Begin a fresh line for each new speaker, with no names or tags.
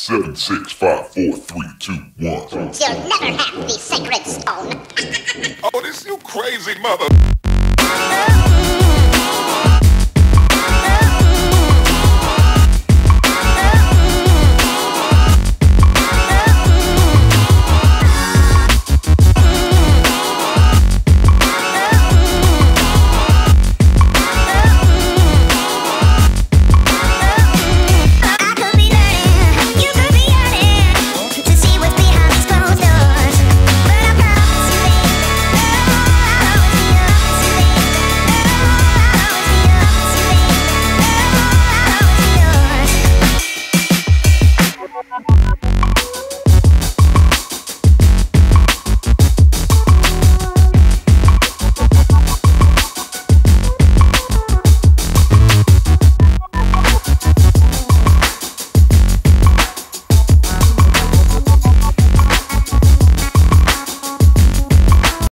7, 6, 5, 4, 3, 2, 1.
You'll never have the sacred stone.
Oh, this you crazy mother.